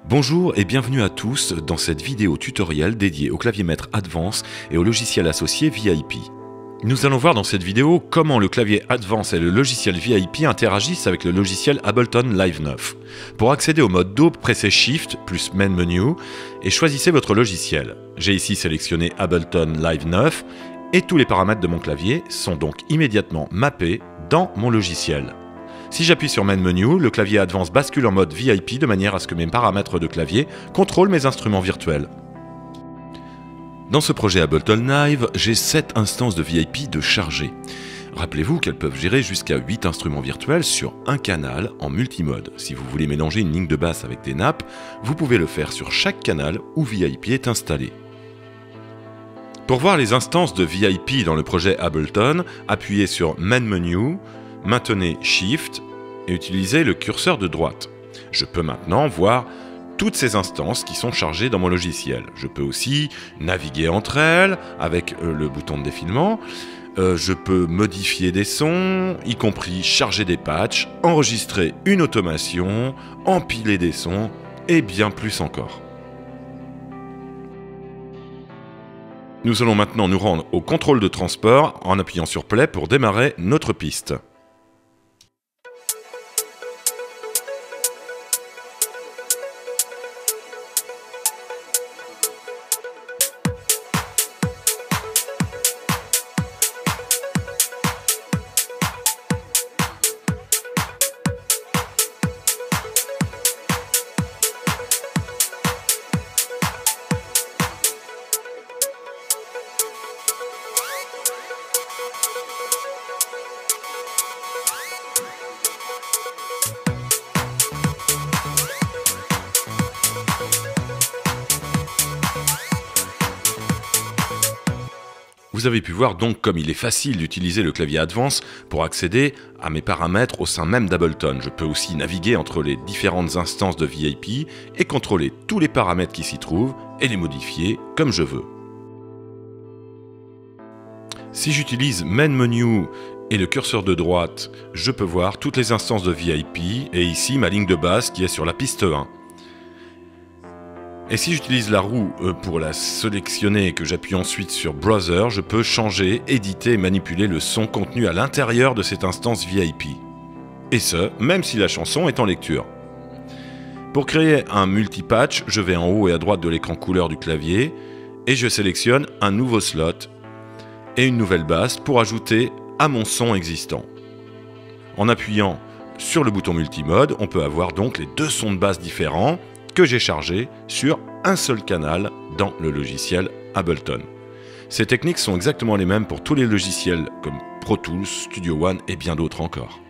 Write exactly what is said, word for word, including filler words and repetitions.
Bonjour et bienvenue à tous dans cette vidéo tutoriel dédiée au clavier maître Advance et au logiciel associé V I P. Nous allons voir dans cette vidéo comment le clavier Advance et le logiciel V I P interagissent avec le logiciel Ableton Live neuf. Pour accéder au mode Do, pressez Shift plus Main Menu et choisissez votre logiciel. J'ai ici sélectionné Ableton Live neuf et tous les paramètres de mon clavier sont donc immédiatement mappés dans mon logiciel. Si j'appuie sur Main Menu, le clavier Advance bascule en mode V I P de manière à ce que mes paramètres de clavier contrôlent mes instruments virtuels. Dans ce projet Ableton Live, j'ai sept instances de V I P de charger. Rappelez-vous qu'elles peuvent gérer jusqu'à huit instruments virtuels sur un canal en multimode. Si vous voulez mélanger une ligne de basse avec des nappes, vous pouvez le faire sur chaque canal où V I P est installé. Pour voir les instances de V I P dans le projet Ableton, appuyez sur Main Menu, maintenez Shift et utilisez le curseur de droite. Je peux maintenant voir toutes ces instances qui sont chargées dans mon logiciel. Je peux aussi naviguer entre elles avec euh, le bouton de défilement. Euh, je peux modifier des sons, y compris charger des patchs, enregistrer une automation, empiler des sons et bien plus encore. Nous allons maintenant nous rendre au contrôle de transport en appuyant sur Play pour démarrer notre piste. Vous avez pu voir donc comme il est facile d'utiliser le clavier Advance pour accéder à mes paramètres au sein même d'Ableton. Je peux aussi naviguer entre les différentes instances de V I P et contrôler tous les paramètres qui s'y trouvent et les modifier comme je veux. Si j'utilise Main Menu et le curseur de droite, je peux voir toutes les instances de V I P et ici ma ligne de basse qui est sur la piste un. Et si j'utilise la roue pour la sélectionner et que j'appuie ensuite sur Browser, je peux changer, éditer et manipuler le son contenu à l'intérieur de cette instance V I P. Et ce, même si la chanson est en lecture. Pour créer un multipatch, je vais en haut et à droite de l'écran couleur du clavier et je sélectionne un nouveau slot et une nouvelle basse pour ajouter à mon son existant. En appuyant sur le bouton multimode, on peut avoir donc les deux sons de basse différents que j'ai chargé sur un seul canal dans le logiciel Ableton. Ces techniques sont exactement les mêmes pour tous les logiciels comme Pro Tools, Studio One et bien d'autres encore.